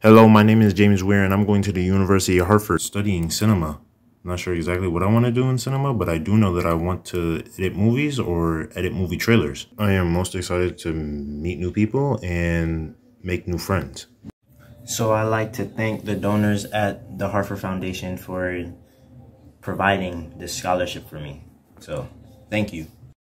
Hello, my name is James Weir, and I'm going to the University of Hartford studying cinema. I'm not sure exactly what I want to do in cinema, but I do know that I want to edit movies or edit movie trailers. I am most excited to meet new people and make new friends. So I'd like to thank the donors at the Hartford Foundation for providing this scholarship for me. So thank you.